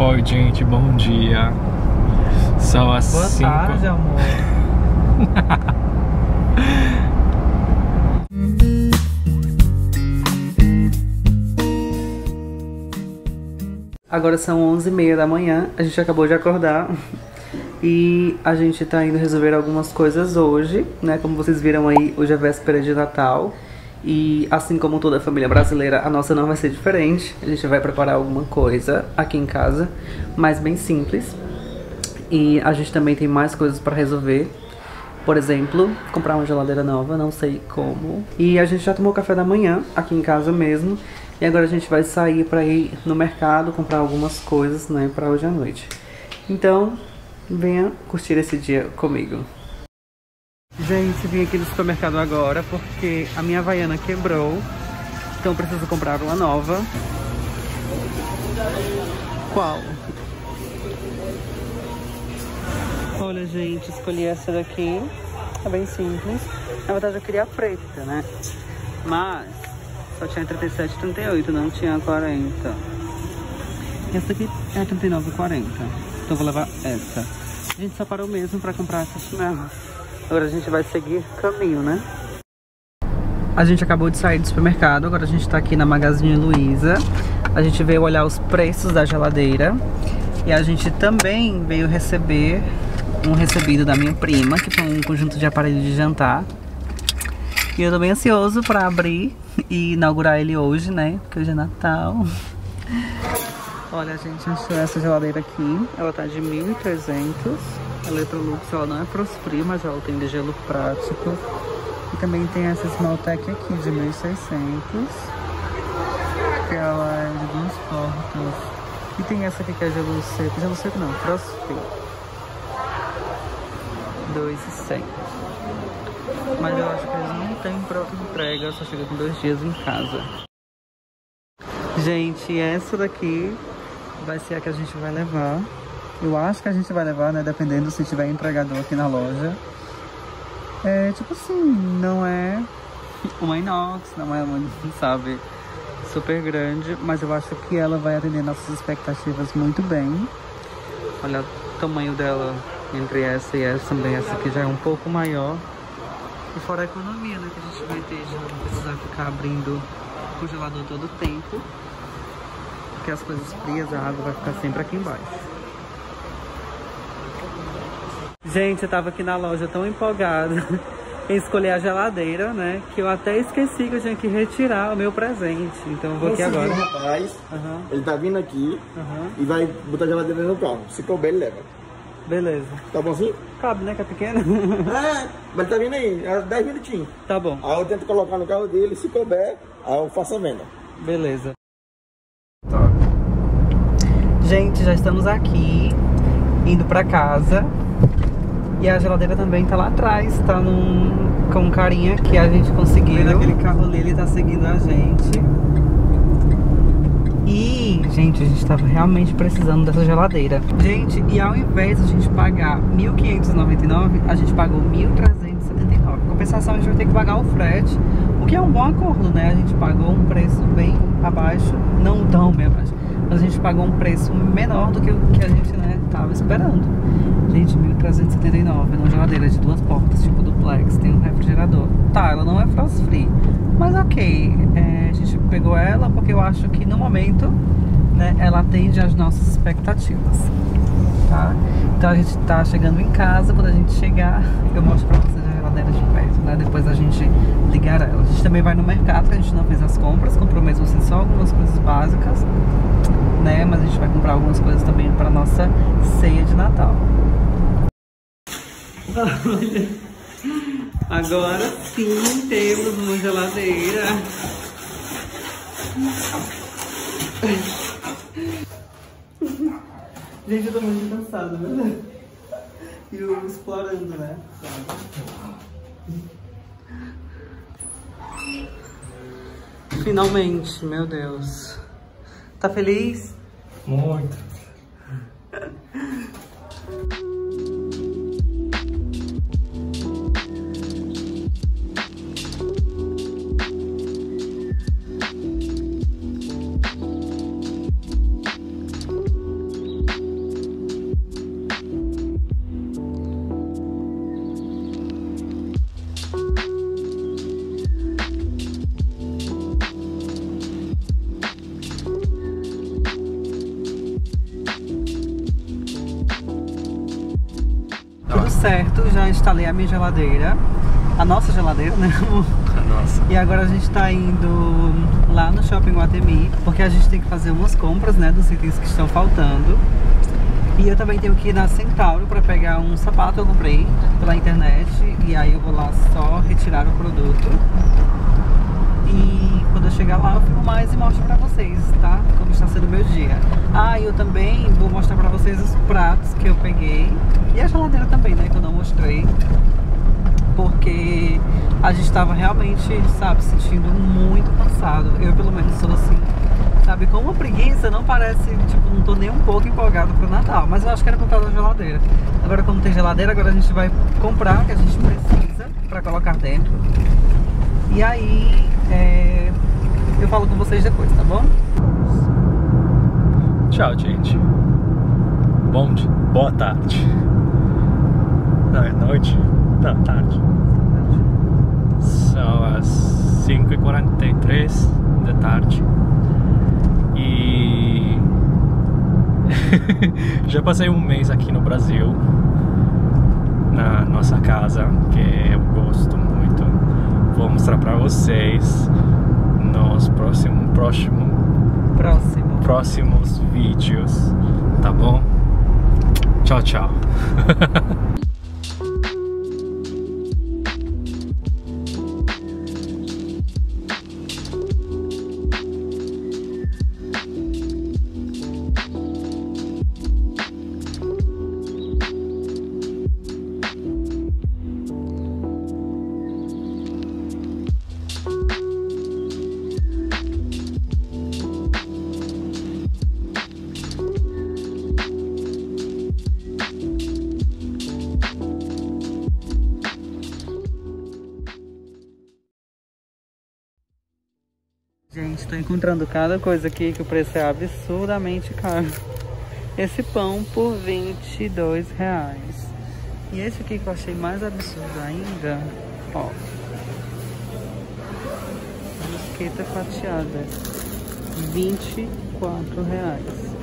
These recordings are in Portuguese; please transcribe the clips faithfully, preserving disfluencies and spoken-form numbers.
Oi, gente, bom dia. São as Boa cinco. tarde, amor. Agora são onze e meia da manhã, a gente acabou de acordar e a gente tá indo resolver algumas coisas hoje, né? Como vocês viram aí, hoje é véspera de Natal e assim como toda a família brasileira, a nossa não vai ser diferente. A gente vai preparar alguma coisa aqui em casa, mas bem simples. E a gente também tem mais coisas pra resolver. Por exemplo, comprar uma geladeira nova, não sei como. E a gente já tomou café da manhã aqui em casa mesmo. E agora a gente vai sair pra ir no mercado comprar algumas coisas, né, pra hoje à noite. Então, venha curtir esse dia comigo. Gente, vim aqui no supermercado agora porque a minha Havaiana quebrou. Então preciso comprar uma nova. Qual? Olha, gente, escolhi essa daqui. É bem simples. Na verdade eu queria a preta, né? Mas só tinha trinta e sete e trinta e oito, não tinha quarenta. Essa aqui é trinta e nove e quarenta. Então vou levar essa. A gente só parou mesmo pra comprar essa chinela. Agora a gente vai seguir caminho, né? A gente acabou de sair do supermercado. Agora a gente tá aqui na Magazine Luiza. A gente veio olhar os preços da geladeira. E a gente também veio receber um recebido da minha prima, que foi um conjunto de aparelho de jantar. E eu tô bem ansioso pra abrir e inaugurar ele hoje, né? Porque hoje é Natal. Olha, a gente achou essa geladeira aqui. Ela tá de mil e trezentos. A Electrolux, ela não é frost free, mas ela tem de gelo prático. E também tem essa Smalltech aqui de mil e seiscentos. Que ela é de duas portas. E tem essa aqui que é gelo seco. Gelo seco não, frost free. dois mil e cem. Mas eu acho que eles não tem pronta entrega, só chega com dois dias em casa. Gente, essa daqui vai ser a que a gente vai levar. Eu acho que a gente vai levar, né? Dependendo se tiver entregador aqui na loja. É tipo assim, não é uma inox, não é uma, sabe, super grande. Mas eu acho que ela vai atender nossas expectativas muito bem. Olha o tamanho dela entre essa e essa também. Essa aqui já é um pouco maior. E fora a economia, né, que a gente vai ter de não precisar ficar abrindo o congelador todo o tempo. Porque as coisas frias, a água vai ficar sempre aqui embaixo. Gente, eu tava aqui na loja tão empolgada em escolher a geladeira, né, que eu até esqueci que eu tinha que retirar o meu presente. Então eu vou aqui agora. O rapaz, uhum. ele tá vindo aqui uhum. e vai botar a geladeira no carro. Se couber, ele leva. Beleza. Tá bom assim? Cabe, né, que é pequena? É, mas ele tá vindo aí, é dez minutinhos. Tá bom. Aí eu tento colocar no carro dele, se couber, aí eu faço a venda. Beleza. Gente, já estamos aqui, indo pra casa. E a geladeira também tá lá atrás, tá num, com um carinha que a gente conseguiu. Vendo aquele carro ali, ele tá seguindo a gente. E, gente, a gente tava realmente precisando dessa geladeira. Gente, e ao invés de a gente pagar mil quinhentos e noventa e nove, a gente pagou mil trezentos e setenta e nove. Em compensação, a gente vai ter que pagar o frete, o que é um bom acordo, né? A gente pagou um preço bem abaixo, não tão bem abaixo, mas a gente pagou um preço menor do que o que a gente, né, tava esperando. Gente, mil trezentos e setenta e nove, numa geladeira de duas portas, tipo duplex, tem um refrigerador. Tá, ela não é frost free, mas ok, é, a gente pegou ela porque eu acho que no momento, né, ela atende às nossas expectativas, tá? Então a gente tá chegando em casa, quando a gente chegar, eu mostro pra vocês a geladeira de perto, né? Depois a gente ligar ela. A gente também vai no mercado, que a gente não fez as compras, comprou mesmo assim só algumas coisas básicas, né? Mas a gente vai comprar algumas coisas também pra nossa ceia de Natal. Agora sim temos uma geladeira. Gente, eu tô muito cansada, né? E eu explorando, né? Finalmente, meu Deus. Tá feliz? Muito. certo, já instalei a minha geladeira. A nossa geladeira, né, amor? A nossa. E agora a gente tá indo lá no Shopping Guatemi, porque a gente tem que fazer umas compras, né, dos itens que estão faltando. E eu também tenho que ir na Centauro pra pegar um sapato que eu comprei pela internet. E aí eu vou lá só retirar o produto. E quando eu chegar lá eu filmo mais e mostro pra vocês, tá? Como está sendo o meu dia. Ah, e eu também vou mostrar pra vocês os pratos que eu peguei. E a geladeira também, né, que eu não mostrei. Porque a gente estava realmente, sabe, sentindo muito cansado. Eu pelo menos sou assim, sabe, com uma preguiça, não parece, tipo, não tô nem um pouco empolgado pro Natal. Mas eu acho que era por causa da geladeira. Agora como tem geladeira, agora a gente vai comprar o que a gente precisa pra colocar dentro. E aí, é, eu falo com vocês depois, tá bom? Tchau, gente. Bom dia. Boa tarde. Não, é noite. Não, tarde. São as cinco e quarenta e três da tarde. E já passei um mês aqui no Brasil, na nossa casa, que eu gosto muito. Vou mostrar pra vocês nos próximo, próximo, Próximo. próximos vídeos, tá bom? Tchau, tchau. Gente, tô encontrando cada coisa aqui que o preço é absurdamente caro. Esse pão por vinte e dois reais. E esse aqui que eu achei mais absurdo ainda, ó. Brusqueta fatiada, vinte e quatro reais.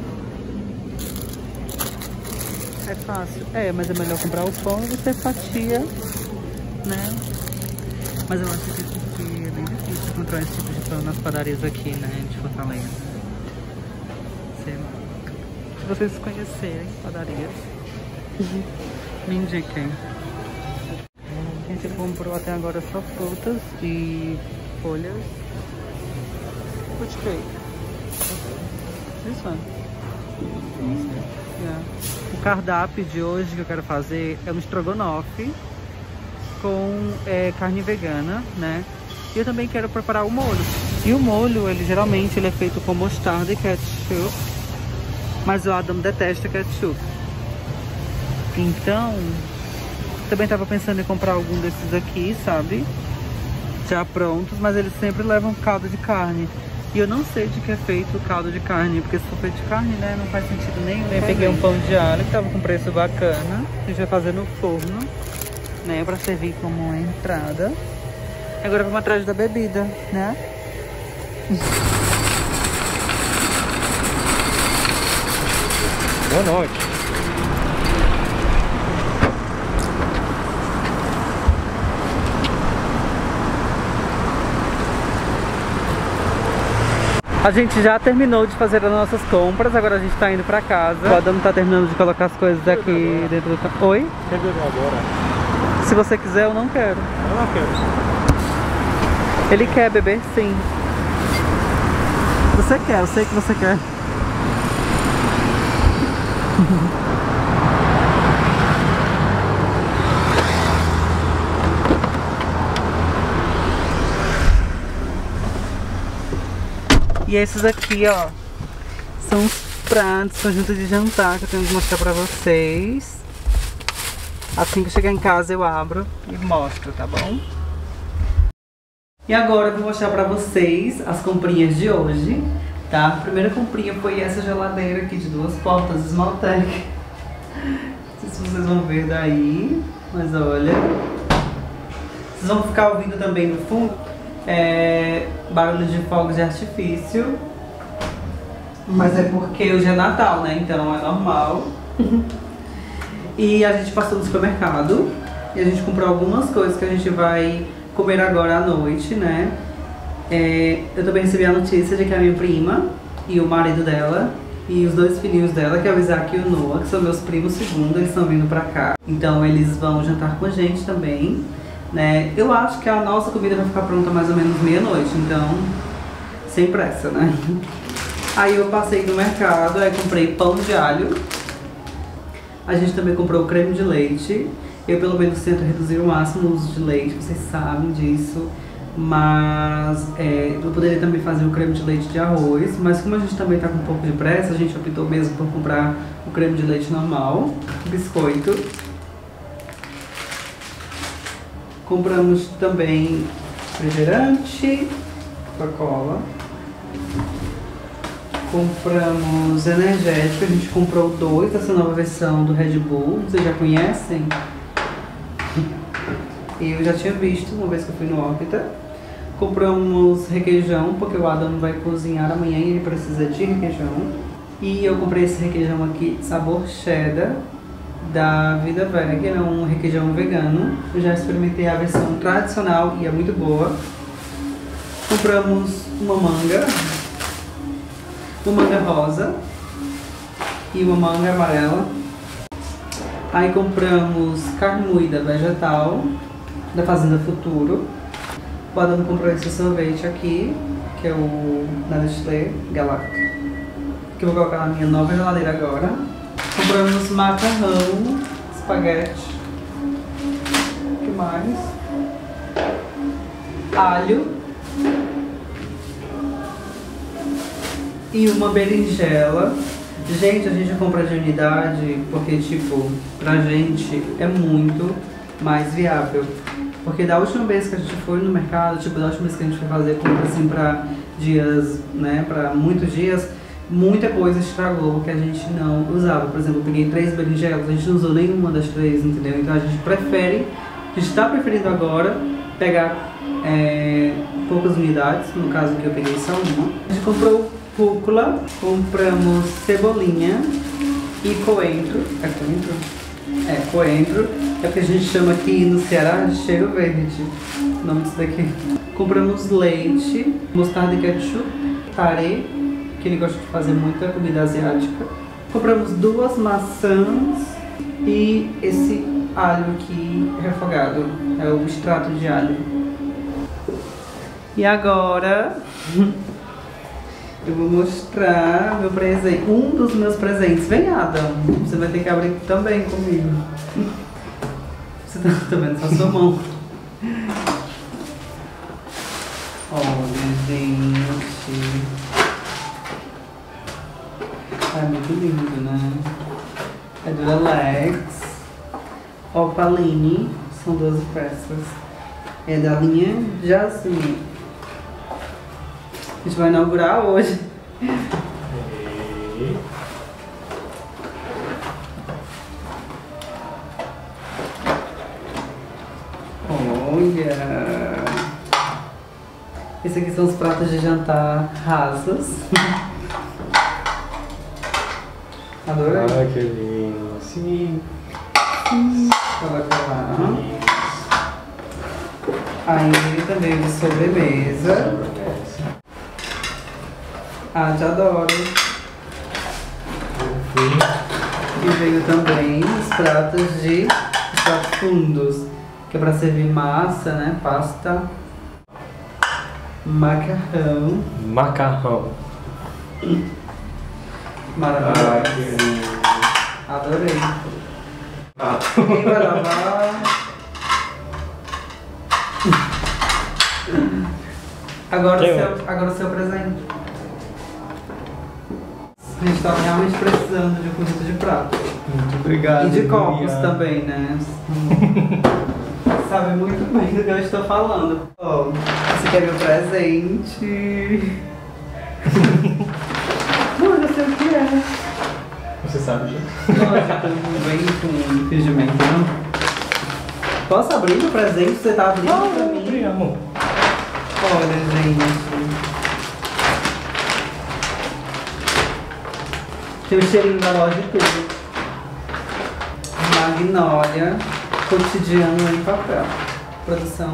É fácil? É, mas é melhor comprar o pão e você fatia, né? Mas eu acho que esse aqui é bem difícil encontrar esse tipo de pão nas padarias aqui, né, de Fortaleza. Se, se vocês conhecerem padarias, me indiquem. A gente comprou até agora só frutas e folhas. Fruit cake. This one. Yeah. O cardápio de hoje que eu quero fazer é um estrogonofe com é, carne vegana, né? E eu também quero preparar o molho. E o molho, ele geralmente ele é feito com mostarda e ketchup, mas o Adam detesta ketchup. Então, também tava pensando em comprar algum desses aqui, sabe? Já prontos, mas eles sempre levam caldo de carne. E eu não sei de que é feito o caldo de carne, porque se for feito de carne, né, não faz sentido nenhum. Eu peguei um pão de alho que tava com preço bacana. A gente vai fazer no forno, né, pra servir como uma entrada. Agora vamos atrás da bebida, né? Boa noite. A gente já terminou de fazer as nossas compras, agora a gente tá indo pra casa. O Adam tá terminando de colocar as coisas aqui dentro do carro. Oi? Quer beber agora? Se você quiser, eu não quero. Eu não quero. Ele quer beber, sim. Você quer, eu sei que você quer. E esses aqui, ó, são os pratos, conjunto de jantar que eu tenho que mostrar pra vocês. Assim que eu chegar em casa eu abro e mostro, tá bom? E agora eu vou mostrar pra vocês as comprinhas de hoje, tá? A primeira comprinha foi essa geladeira aqui de duas portas, Smalltech. Não sei se vocês vão ver daí, mas olha. Vocês vão ficar ouvindo também no fundo é, barulho de fogos de artifício. Mas é porque hoje é Natal, né? Então é normal. E a gente passou no supermercado e a gente comprou algumas coisas que a gente vai comer agora à noite, né? É, eu também recebi a notícia de que a minha prima e o marido dela e os dois filhinhos dela, que é o Isaac e o Noah, que são meus primos segundo, eles estão vindo pra cá. Então eles vão jantar com a gente também, né? Eu acho que a nossa comida vai ficar pronta mais ou menos meia-noite, então sem pressa, né? Aí eu passei no mercado, aí comprei pão de alho. A gente também comprou creme de leite. Eu pelo menos tento reduzir o máximo o uso de leite, vocês sabem disso. Mas é, eu poderia também fazer o creme de leite de arroz. Mas como a gente também tá com um pouco de pressa, a gente optou mesmo por comprar o creme de leite normal. Biscoito. Compramos também refrigerante, Coca-Cola. Compramos energético, a gente comprou dois dessa nova versão do Red Bull, vocês já conhecem? Eu já tinha visto uma vez que eu fui no Órbita. Compramos requeijão, porque o Adam vai cozinhar amanhã e ele precisa de requeijão. E eu comprei esse requeijão aqui, sabor cheddar, da Vida Veg, é um requeijão vegano. Eu já experimentei a versão tradicional e é muito boa. Compramos uma manga, uma manga rosa e uma manga amarela. Aí compramos carne moída vegetal da Fazenda Futuro. O Adam comprou esse sorvete aqui, que é o da Nestlé Galactic, que eu vou colocar na minha nova geladeira agora. Compramos macarrão, espaguete, o que mais? Alho e uma berinjela. Gente, a gente compra de unidade porque, tipo, pra gente é muito mais viável. Porque da última vez que a gente foi no mercado, tipo, da última vez que a gente foi fazer compra assim pra dias, né, pra muitos dias, muita coisa estragou porque a gente não usava. Por exemplo, eu peguei três berinjelas, a gente não usou nenhuma das três, entendeu? Então a gente prefere, a gente tá preferindo agora pegar é, poucas unidades, no caso que eu peguei só uma. A gente comprou rúcula, compramos cebolinha e coentro. É coentro? É, coentro. É o que a gente chama aqui no Ceará de cheiro verde, o nome disso daqui. Compramos leite, mostarda e ketchup, tarê, que ele gosta de fazer muita comida asiática. Compramos duas maçãs e esse alho aqui refogado, é o extrato de alho. E agora eu vou mostrar meu presente, um dos meus presentes. Vem, Adam, você vai ter que abrir também comigo. Você tá, tá vendo só sua mão. Olha, gente. É muito lindo, né? É do Alex Opaline, são doze peças. É da linha Jasmine. A gente vai inaugurar hoje. E... olha! Esses aqui são os pratos de jantar rasos. Adorei. Ah, que lindo. Sim. Coloca lá. Aí também de sobremesa. Ah, te adoro. E veio também os pratos de os pratos fundos, que é pra servir massa, né? Pasta. Macarrão. Macarrão. Maravilhoso. Ah, adorei. Ah. Quem vai lavar? Agora o seu, agora o seu presente. A gente tá realmente precisando de um conjunto de pratos. Muito obrigado. E de copos Mia. também, né? Sabe muito bem do que eu estou falando. Ó, esse aqui é meu presente. Não, eu já sei o que é. Você sabe já? Lógico, não vem com fingimento, não. Posso abrir meu presente? Você tá abrindo Não, pra mim? abri, amor. Olha, gente. Tem o cheirinho da loja e tudo. Magnólia Cotidiano em Papel. Produção.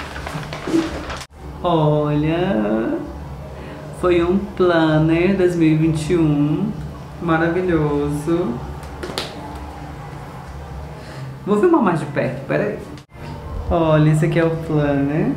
Olha, foi um planner dois mil e vinte e um maravilhoso. Vou filmar mais de perto, peraí. Olha, esse aqui é o planner.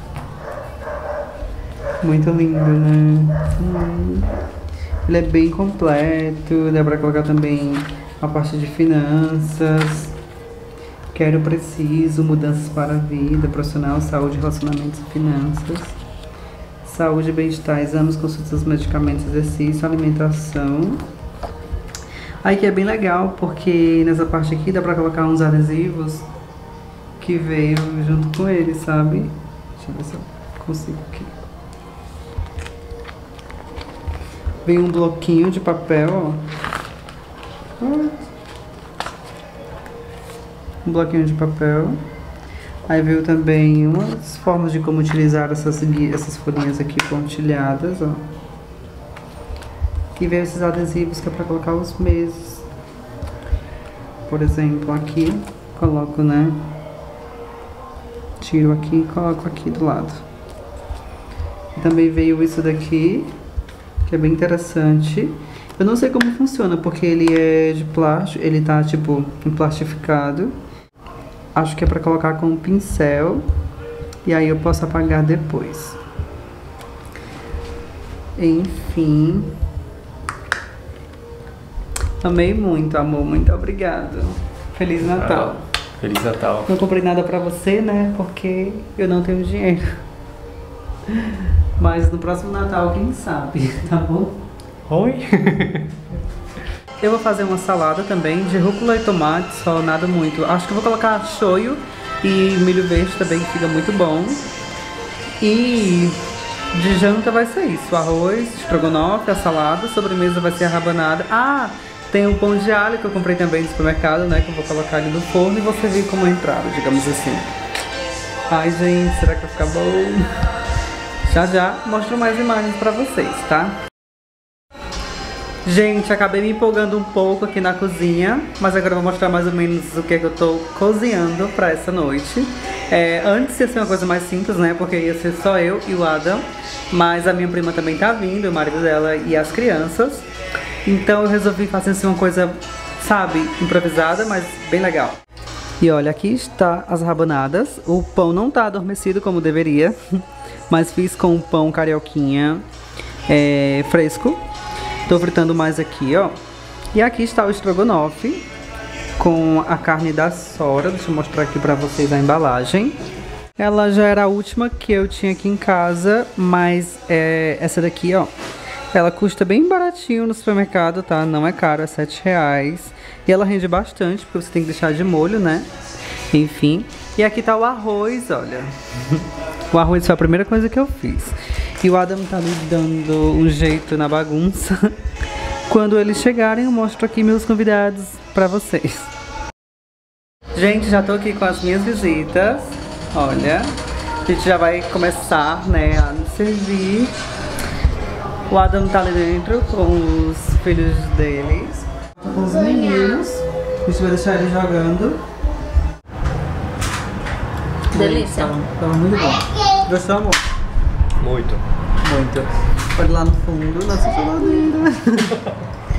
Muito lindo, né? Hum. Ele é bem completo, dá pra colocar também a parte de finanças. Quero, preciso, mudanças para a vida, profissional, saúde, relacionamentos e finanças. Saúde, bem-estar, exames, consultas, medicamentos, exercício, alimentação. Aí que é bem legal, porque nessa parte aqui dá pra colocar uns adesivos que veio junto com ele, sabe? Deixa eu ver se eu consigo aqui. Vem um bloquinho de papel, ó. Um bloquinho de papel. Aí veio também umas formas de como utilizar essas, essas folhinhas aqui pontilhadas, ó. E veio esses adesivos que é pra colocar os meses. Por exemplo, aqui, coloco, né? Tiro aqui e coloco aqui do lado. E também veio isso daqui, que é bem interessante. Eu não sei como funciona, porque ele é de plástico, ele tá tipo emplastificado. Acho que é pra colocar com um pincel, e aí eu posso apagar depois. Enfim. Amei muito, amor, muito obrigado. Feliz Natal. Ah, Feliz Natal. Não comprei nada pra você, né, porque eu não tenho dinheiro. Mas no próximo Natal, quem sabe, tá bom? Oi? Eu vou fazer uma salada também de rúcula e tomate, só nada muito. Acho que eu vou colocar shoyu e milho verde também, que fica muito bom. E de janta vai ser isso, arroz, estrogonofe, a salada, sobremesa vai ser a rabanada. Ah, tem um pão de alho que eu comprei também no supermercado, né, que eu vou colocar ali no forno e vou servir como entrada, digamos assim. Ai, gente, será que vai ficar bom? Já já mostro mais imagens pra vocês, tá? Gente, acabei me empolgando um pouco aqui na cozinha, mas agora eu vou mostrar mais ou menos o que, é que eu tô cozinhando pra essa noite. É, antes ia ser uma coisa mais simples, né, porque ia ser só eu e o Adam, mas a minha prima também tá vindo, o marido dela e as crianças. Então eu resolvi fazer assim uma coisa, sabe, improvisada, mas bem legal. E olha, aqui está as rabanadas. O pão não tá adormecido como deveria, mas fiz com o pão carioquinha é, fresco. Tô fritando mais aqui, ó. E aqui está o estrogonofe com a carne da Sora. Deixa eu mostrar aqui pra vocês a embalagem. Ela já era a última que eu tinha aqui em casa, mas é, essa daqui, ó, ela custa bem baratinho no supermercado, tá? Não é caro, é sete reais. E ela rende bastante, porque você tem que deixar de molho, né? Enfim. E aqui tá o arroz, olha. O arroz foi a primeira coisa que eu fiz. E o Adam tá me dando um jeito na bagunça. Quando eles chegarem, eu mostro aqui meus convidados pra vocês. Gente, já tô aqui com as minhas visitas. Olha, a gente já vai começar, né, a nos servir. O Adam tá ali dentro com os filhos deles. Tô com os meninos. A gente vai deixar eles jogando. Delícia. Tava muito bom. Gostou, amor? Muito. Muito. Olha lá no fundo, nossa geladeira.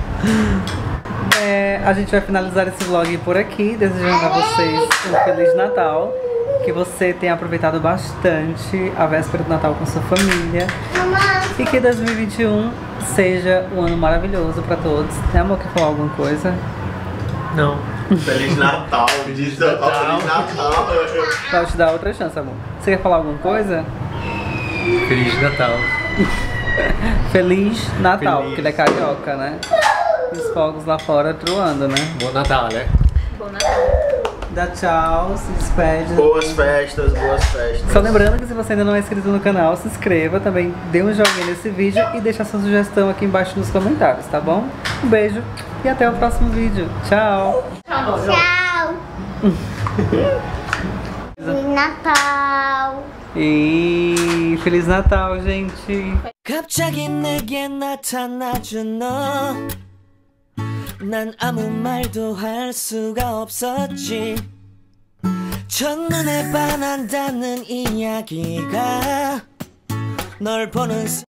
É, a gente vai finalizar esse vlog por aqui, desejando a vocês um Feliz Natal. Que você tenha aproveitado bastante a véspera do Natal com sua família. E que dois mil e vinte e um seja um ano maravilhoso pra todos. Tem amor que falar alguma coisa? Não. Feliz Natal, diz Natal, Feliz Natal. Vou te dar outra chance, amor. Você quer falar alguma coisa? Feliz Natal. Feliz Natal, Feliz. porque ele é carioca, né? E os fogos lá fora truando, né? Bom Natal, né? Bom Natal. Dá tchau, se despede. Boas festas, boas festas. Só lembrando que se você ainda não é inscrito no canal, se inscreva também, dê um joinha nesse vídeo e deixa sua sugestão aqui embaixo nos comentários, tá bom? Um beijo e até o próximo vídeo. Tchau! Tchau. Feliz Natal. E Feliz Natal, gente! 갑자기 내게 나타나준 너 난 아무 말도 할 수가 없었지. 첫눈에 반한다는 이야기가 널 보는